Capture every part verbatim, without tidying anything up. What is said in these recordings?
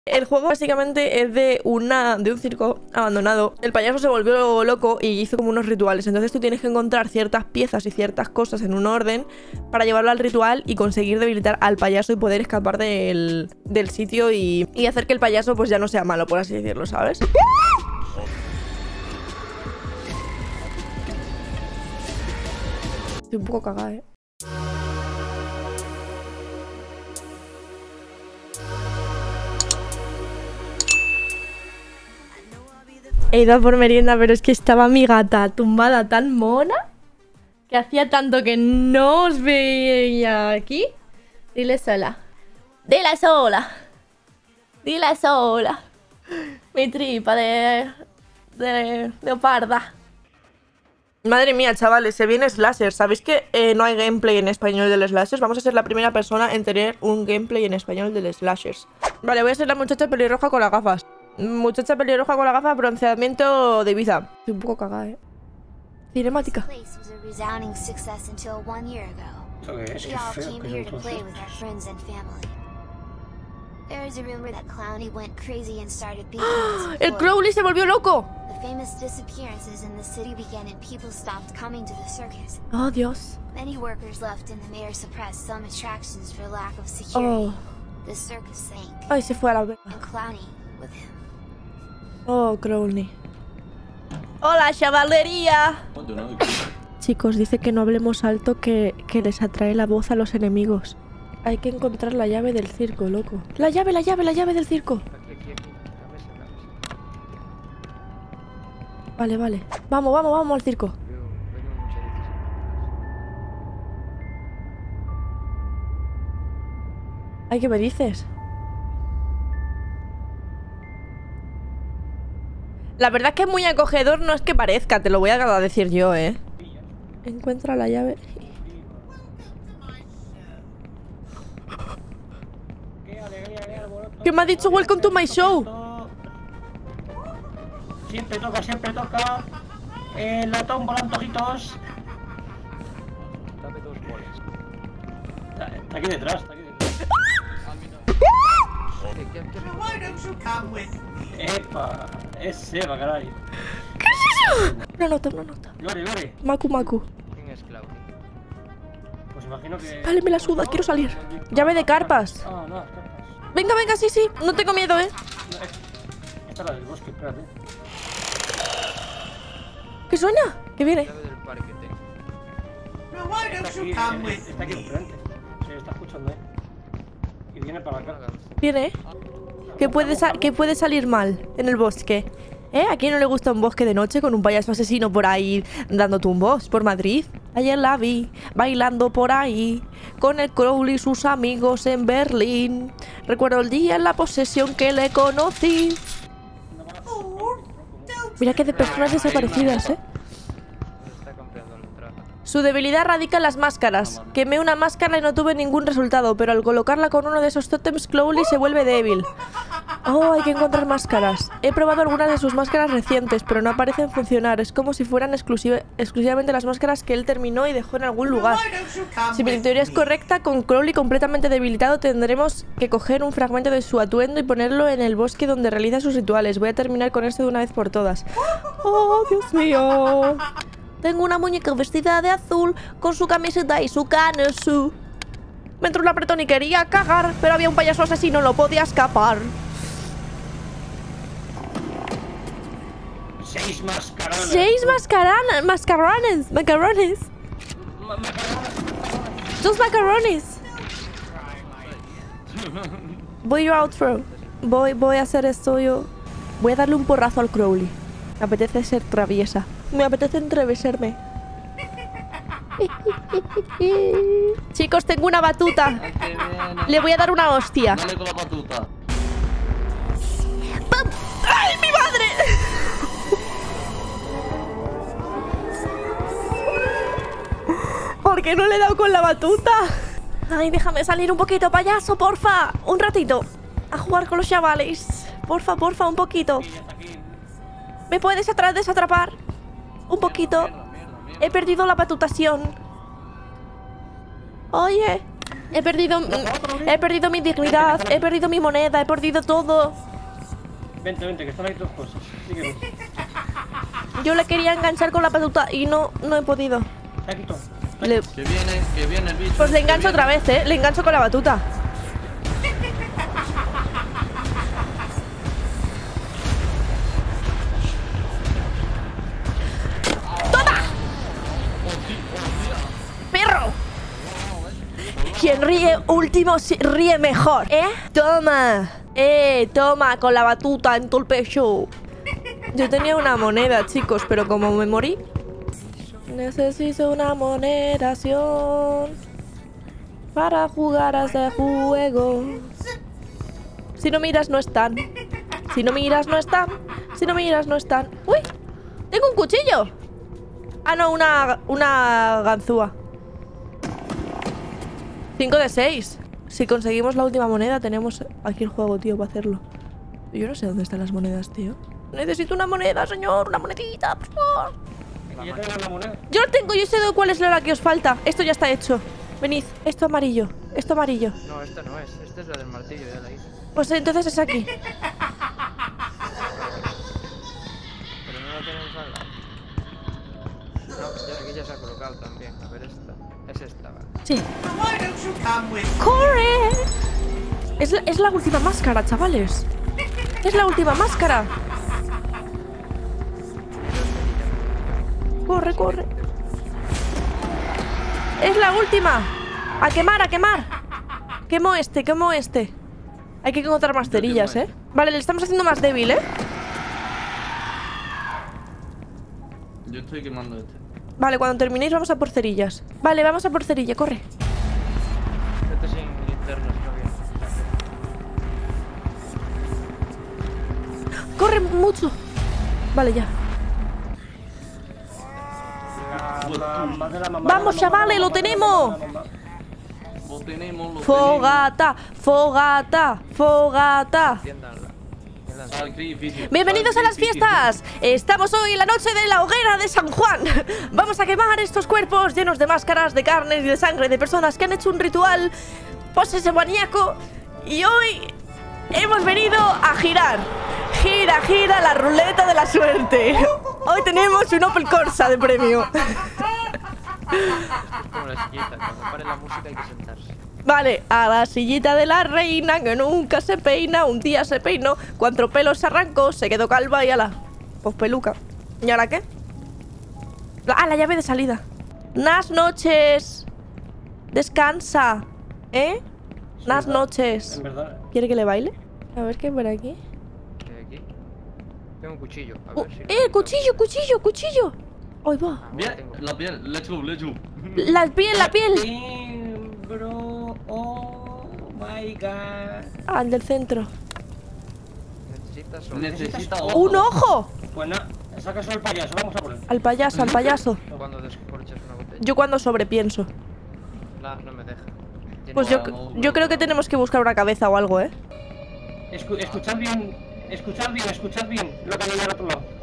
El juego básicamente es de una de un circo abandonado. El payaso se volvió loco y hizo como unos rituales. Entonces tú tienes que encontrar ciertas piezas y ciertas cosas en un orden para llevarlo al ritual y conseguir debilitar al payaso y poder escapar del, del sitio y, y hacer que el payaso pues ya no sea malo, por así decirlo, ¿sabes? Estoy un poco cagada, ¿eh? He ido a por merienda, pero es que estaba mi gata tumbada tan mona que hacía tanto que no os veía aquí. Dile sola. Dile sola. Dile sola. Mi tripa de... de... leoparda. Madre mía, chavales, se viene Slasher. ¿Sabéis que eh, no hay gameplay en español del Slashers? Vamos a ser la primera persona en tener un gameplay en español del Slashers. Vale, voy a ser la muchacha pelirroja con las gafas. Muchacha pelirroja con la gafa, bronceamiento de Ibiza. Estoy un poco cagada, eh. Cinemática. ¿Qué es? Qué feo que es entonces. ¡El Crowley se volvió loco! Oh, Dios. Oh. Ay, se fue a la verga. Oh, Crowley. ¡Hola, chavalería! Chicos, dice que no hablemos alto, que, que les atrae la voz a los enemigos. Hay que encontrar la llave del circo, loco. ¡La llave, la llave, la llave del circo! Vale, vale. Vamos, vamos, vamos al circo. Ay, ¿qué me dices? La verdad es que es muy acogedor, no es que parezca, te lo voy a decir yo, ¿eh? Encuentra la llave. ¿Qué me ha dicho Welcome to my show? Siempre toca, siempre toca. Eh, la tómbola, antojitos. Está, está aquí detrás, está aquí detrás. Epa, es Seba, caray. ¿Qué es eso? Una nota, una nota. Lore, Lore. Maku, Maku. ¿Quién es Claudio? Pues imagino que... Vale, me la suda, quiero salir. Llave de carpas. Ah, no, carpas. Venga, venga, sí, sí. No tengo miedo, ¿eh? Esta es la del bosque, espérate. ¿Qué suena? ¿Qué viene? Llave del parque tengo. Está aquí, eh, está aquí enfrente. Se está escuchando, eh. Y viene para acá. Viene, ¿eh? ¿Qué puede, sa ¿Qué puede salir mal en el bosque? ¿Eh? ¿A quién no le gusta un bosque de noche con un payaso asesino por ahí dando tumbos por Madrid? Ayer la vi bailando por ahí con el Crowley y sus amigos en Berlín. Recuerdo el día en la posesión que le conocí. Mira que de personas desaparecidas, ¿eh? Está comprando la entrada. Su debilidad radica en las máscaras. Quemé una máscara y no tuve ningún resultado, pero al colocarla con uno de esos tótems, Crowley se vuelve débil. Oh, hay que encontrar máscaras. He probado algunas de sus máscaras recientes, pero no parecen funcionar. Es como si fueran exclusiva, exclusivamente las máscaras que él terminó y dejó en algún lugar. Si mi teoría es correcta, con Crowley completamente debilitado tendremos que coger un fragmento de su atuendo y ponerlo en el bosque donde realiza sus rituales. Voy a terminar con esto de una vez por todas. Oh, Dios mío. Tengo una muñeca vestida de azul con su camiseta y su canesú. Me entró un apretón y quería cagar, pero había un payaso asesino, no podía escapar. Seis mascarones. Seis mascarones, mascarones, macarrones. Ma macarrones. Dos macarrones. Voy a outro. Voy, voy a hacer esto yo. Voy a darle un porrazo al Crowley. Me apetece ser traviesa. Me apetece entrevesarme. Chicos, tengo una batuta. Le voy a dar una hostia. Dale con la batuta. ¡Ay, mi madre! ¿Por qué no le he dado con la batuta? Ay, déjame salir un poquito, payaso, porfa. Un ratito. A jugar con los chavales. Porfa, porfa, un poquito. ¿Me puedes atrás desatrapar? Un poquito. He perdido la batutación. Oye. He perdido... He perdido mi dignidad, he perdido mi moneda, he perdido todo. Vente, vente, que están ahí tus cosas. Sígueme. Yo le quería enganchar con la batuta y no, no he podido. Está aquí todo. Le- Que viene, que viene el bicho. Pues le que engancho viene. otra vez, ¿eh? Le engancho con la batuta. ¡Perro! Quien ríe último si- ríe mejor, ¿eh? Toma. Eh, toma, con la batuta en tu el pecho. Yo tenía una moneda, chicos, pero como me morí... Necesito una moneración para jugar a este juego. Si no miras, no están. Si no miras, no están. Si no miras, no están. ¡Uy! ¡Tengo un cuchillo! Ah, no, una, una ganzúa. cinco de seis. Si conseguimos la última moneda, tenemos aquí el juego, tío, para hacerlo. Yo no sé dónde están las monedas, tío. Necesito una moneda, señor. Una monedita, por favor. Y yo tengo la moneda. Yo lo tengo, yo sé de cuál es la que os falta. Esto ya está hecho. Venid, esto amarillo. Esto amarillo. No, esta no es. Esta es la del martillo, ya la hice. Pues entonces es aquí. Pero no la tenemos al lado. No, ya sé que ya se ha colocado también. A ver esta. Es esta, vale. Sí. Why don't you come with ¡Corre! Es la, es la última máscara, chavales. Es la última máscara. Corre, corre. Es la última. A quemar, a quemar. Quemo este, quemo este. Hay que encontrar más cerillas, ¿eh? Vale, le estamos haciendo más débil, ¿eh? Yo estoy quemando este. Vale, cuando terminéis vamos a por cerillas. Vale, vamos a por cerilla, corre. Este sin linternas, no bien. Corre mucho. Vale, ya. La mamá de la mamá Vamos, de la mamá chavales, de la lo mamá de la tenemos. mamá de la mamá. Lo tenemos, lo Fogata, fogata, fogata. Enciéndanla. Ah, Enciéndanla. Sacrificio. Bienvenidos a las fiestas. Estamos hoy en la noche de la hoguera de San Juan. Vamos a quemar estos cuerpos llenos de máscaras, de carne y de sangre de personas que han hecho un ritual posesemaníaco. Y hoy hemos venido a girar. Gira, gira la ruleta de la suerte. Hoy tenemos un Opel Corsa de premio. Como la sillita, cuando pare la música hay que sentarse. Vale, a la sillita de la reina que nunca se peina. Un día se peinó, cuatro pelos se arrancó, se quedó calva y ala, pues peluca. ¿Y ahora qué? La- Ah, la llave de salida. Nas noches. Descansa. ¿Eh? Nas Sí, noches. En verdad. ¿Quiere que le baile? A ver qué hay por aquí. ¿Qué hay aquí? Tengo un cuchillo. A Oh, ver si. ¡Eh, cuchillo, cuchillo, cuchillo! ¡Ahí va! Ah, Bien, tengo. la piel, let's go, let's go. La piel, la piel. Damn, bro. Oh my god. Ah, el del centro. Necesitas un. Necesita ¡Un ojo! Pues nada, saca solo el payaso, vamos a por él. Al payaso, al payaso. Cuando descorches una botella. Yo cuando sobrepienso. La, no me deja. Tiene- Pues yo, yo creo que tenemos que buscar una cabeza o algo, ¿eh? Escu- escuchad bien, escuchad bien, escuchad bien lo que hay al otro lado.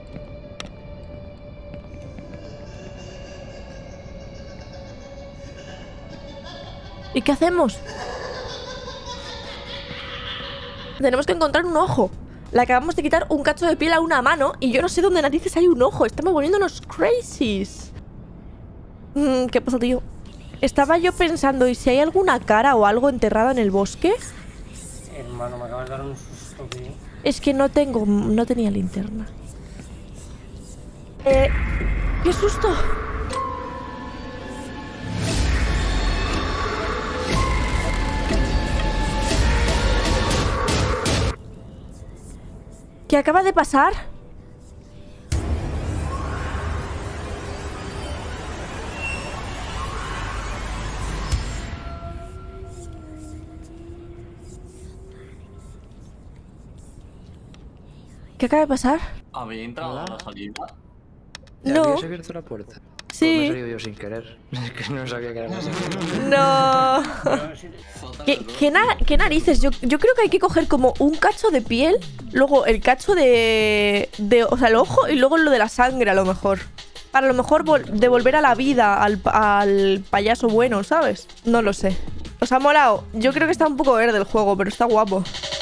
¿Y qué hacemos? Tenemos que encontrar un ojo. Le acabamos de quitar un cacho de piel a una mano y yo no sé dónde narices hay un ojo. Estamos volviéndonos crazies. Mm, ¿Qué pasa, tío? Estaba yo pensando, ¿y si hay alguna cara o algo enterrada en el bosque? Hermano, me acabas de dar un susto, tío. Es que no tengo... no tenía linterna. Eh... ¡Qué susto! ¿Qué acaba de pasar? ¿Qué acaba de pasar? ¿Había entrado a la salida? No. ¿Habías abierto la puerta? Pues Sí. me he salido yo sin querer. Es que no sabía que era así. No. Pero si- ¿Qué, qué, na- qué narices? Yo, yo creo que hay que coger como un cacho de piel, luego el cacho de, de... O sea, el ojo y luego lo de la sangre a lo mejor. Para a lo mejor vol- devolver a la vida al, pa- al payaso bueno, ¿sabes? No lo sé. ¿Os ha molado? Yo creo que está un poco verde el juego, pero está guapo.